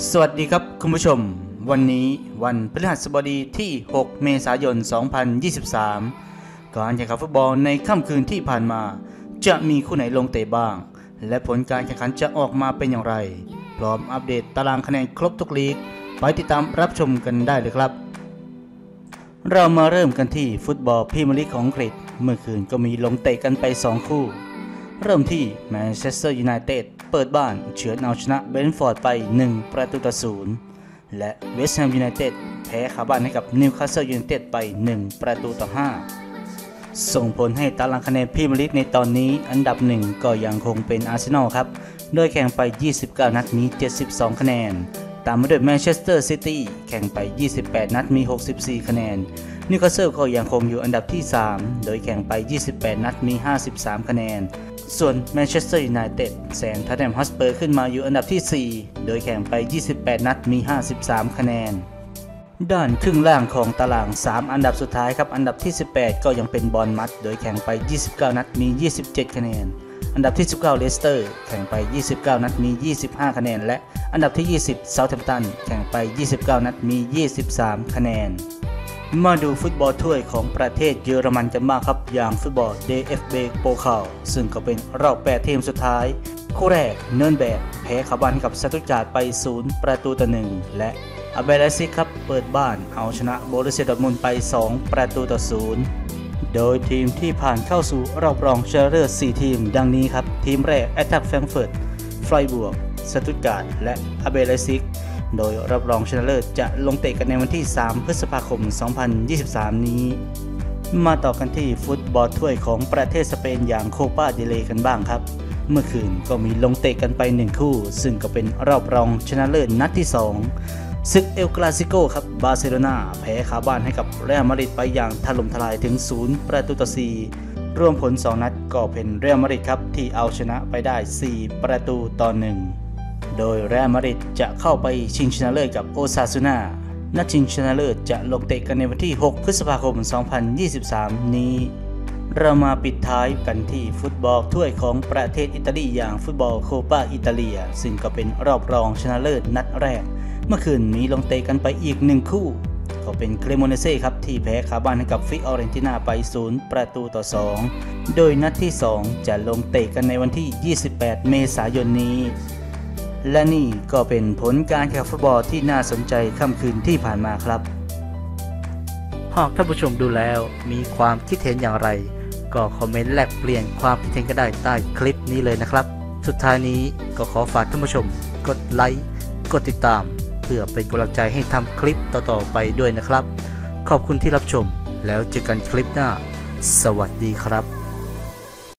สวัสดีครับคุณผู้ชมวันนี้วันพฤหัสบดีที่ 6 เมษายน 2023 การแข่งขันฟุตบอลในค่ำคืนที่ผ่านมาจะมีคู่ไหนลงเตะบ้างและผลการแข่งขันจะออกมาเป็นอย่างไรพร้อมอัปเดตตารางคะแนนครบทุกลีกไปติดตามรับชมกันได้เลยครับเรามาเริ่มกันที่ฟุตบอลพรีเมียร์ลีกของอังกฤษเมื่อคืนก็มีลงเตะกันไป2คู่เริ่มที่แมนเชสเตอร์ยูไนเต็ดเปิดบ้านเฉือนเอาชนะเบรนท์ฟอร์ดไป1-0และเวสต์แฮมยูไนเต็ดแพ้คาบ้านให้กับนิวคาสเซิลยูไนเต็ดไป1-5ส่งผลให้ตารางคะแนนพรีเมียร์ลีกในตอนนี้อันดับ1ก็ยังคงเป็นอาร์เซนอลครับโดยแข่งไป29นัดมี72คะแนนตามมาด้วยแมนเชสเตอร์ซิตี้แข่งไป28นัดมี64คะแนนนิวคาสเซิลก็ยังคงอยู่อันดับที่3โดยแข่งไป28นัดมี53คะแนนส่วนแมนเชสเตอร์ยูไนเต็ดแซงท็อตแนมฮอตสเปอร์ขึ้นมาอยู่อันดับที่4โดยแข่งไป28นัดมี53คะแนนด้านครึ่งล่างของตาราง3อันดับสุดท้ายครับอันดับที่18ก็ยังเป็นบอร์นมัธโดยแข่งไป29นัดมี27คะแนนอันดับที่19เลสเตอร์แข่งไป29นัดมี25คะแนนและอันดับที่20เซาท์แฮมป์ตันแข่งไป29นัดมี23คะแนนมาดูฟุตบอลถ้วยของประเทศเยอรมันกันบ้างครับอย่างฟุตบอล DFB โปคาลซึ่งก็เป็นรอบ8ทีมสุดท้ายคู่แรกเนิร์นแบร์กแพ้คาบ้านกับสตุตการ์ดไป0-1และอาเบเลซิกครับเปิดบ้านเอาชนะโบรุสเซียดอร์ทมุนด์ไป2-0โดยทีมที่ผ่านเข้าสู่รอบรองชนะเลิศ4ทีมดังนี้ครับทีมแรกแอตแทคแฟรงก์เฟิร์ตไฟรบวร์กสตุตการ์ดและอาเบเลซิกโดยรอบรองชนะเลิศจะลงเตะกันในวันที่3พฤษภาคม2023นี้มาต่อกันที่ฟุตบอลถ้วยของประเทศสเปนอย่างโคปาเดเลกันบ้างครับเมื่อคืนก็มีลงเตะกันไป1คู่ซึ่งก็เป็นรอบรองชนะเลิศนัดที่2ศึกเอลคลาซิโกครับบาร์เซโลนาแพ้คาบ้านให้กับเรอัลมาดริดไปอย่างถล่มทลายถึง0-4รวมผล2นัดก็เป็นเรอัลมาดริดครับที่เอาชนะไปได้4-1โดยเรอัลมาดริดจะเข้าไปชิงชนะเลิศกับโอซาซูน่านัดชิงชนะเลิศจะลงเตะกันในวันที่6พฤษภาคม2023นี้เรามาปิดท้ายกันที่ฟุตบอลถ้วยของประเทศอิตาลีอย่างฟุตบอลโคปาอิตาเลียซึ่งก็เป็นรอบรองชนะเลิศนัดแรกเมื่อคืนมีลงเตะกันไปอีก1คู่ก็เป็นเครโมเนเซ่ครับที่แพ้คาบ้านให้กับฟิออเรนตินาไป0-2โดยนัดที่2จะลงเตะกันในวันที่28เมษายนนี้และนี่ก็เป็นผลการแข่งฟุตบอลที่น่าสนใจค่ำคืนที่ผ่านมาครับหากท่านผู้ชมดูแล้วมีความคิดเห็นอย่างไรก็คอมเมนต์แลกเปลี่ยนความคิดเห็นกันได้ใต้คลิปนี้เลยนะครับสุดท้ายนี้ก็ขอฝากท่านผู้ชมกดไลค์กดติดตามเพื่อเป็นกำลังใจให้ทำคลิปต่อๆไปด้วยนะครับขอบคุณที่รับชมแล้วเจอกันคลิปหน้าสวัสดีครับ